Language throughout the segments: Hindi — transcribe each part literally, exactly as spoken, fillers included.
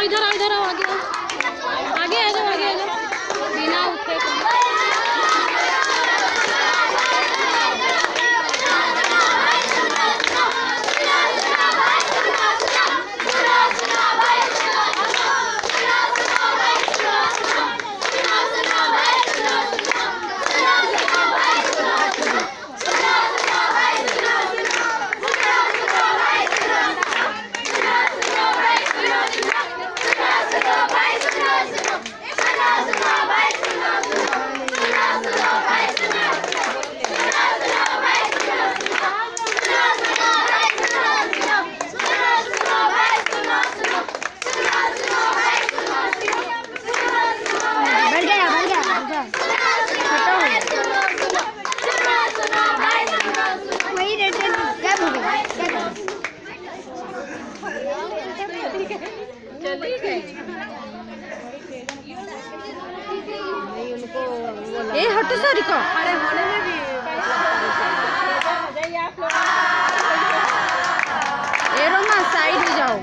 इधर आओ इधर आओ आगे आगे आ जाओ आगे आ जाओ बिना उठे ए हटो सारी को अरे होने में भी ए रोमा साइड हो जाओ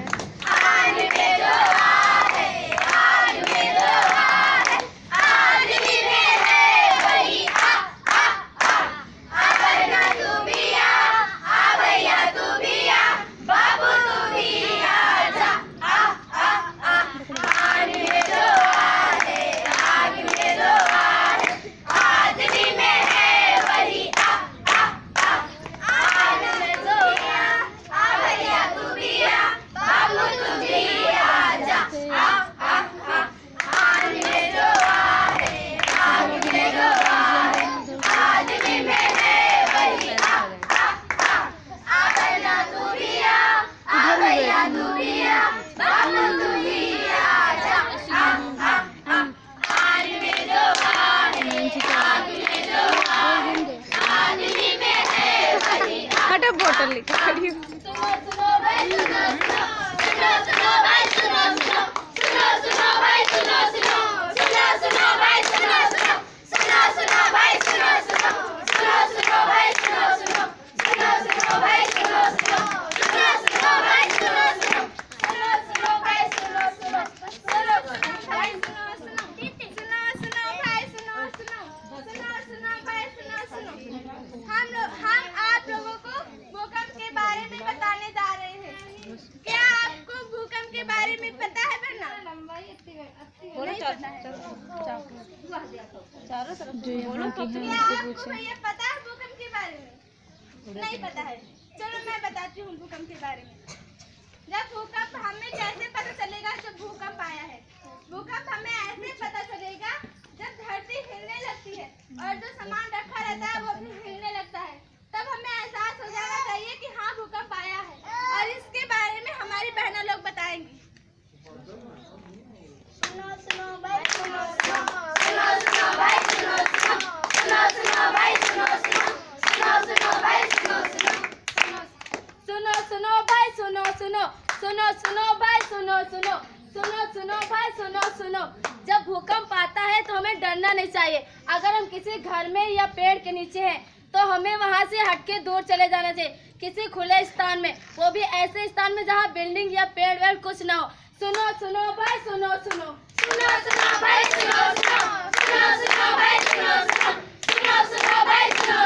बोतल लेके खड़ी हूँ। चारों तरफ बोलो तो भैया पता है भूकंप के बारे में? नहीं पता है। चलो मैं बताती हूँ भूकंप के बारे में। जब भूकंप हमें कैसे पता चलेगा जब भूकंप आया है? भूकंप हमें ऐसे पता चलेगा जब धरती हिलने लगती है और जो सामान रखा रहता है वो भी हिलने लगता है, तब हमें एहसास हो जाना चाहिए कि हाँ भूकंप आया है। और इसके बारे में हमारी बहना लोग बताएंगी। सुनो सुनो भाई सुनो सुनो सुनो सुनो भाई सुनो सुनो सुनो सुनो भाई सुनो सुनो सुनो सुनो भाई सुनो सुनो सुनो सुनो भाई सुनो सुनो सुनो सुनो भाई सुनो सुनो सुनो सुनो भाई सुनो सुनो। जब भूकंप आता है तो हमें डरना नहीं चाहिए। अगर हम किसी घर में या पेड़ के नीचे हैं तो हमें वहां से हटके दूर चले जाना चाहिए, किसी खुले स्थान में, वो भी ऐसे स्थान में जहां बिल्डिंग या पेड़ वेड़ कुछ ना हो। सुनो सुनो भाई सुनो सुनो सुनो सुनो भाई सुनो सुनो सुनो सुनो भाई सुनो सुनो सुनो सुनो भाई सुनो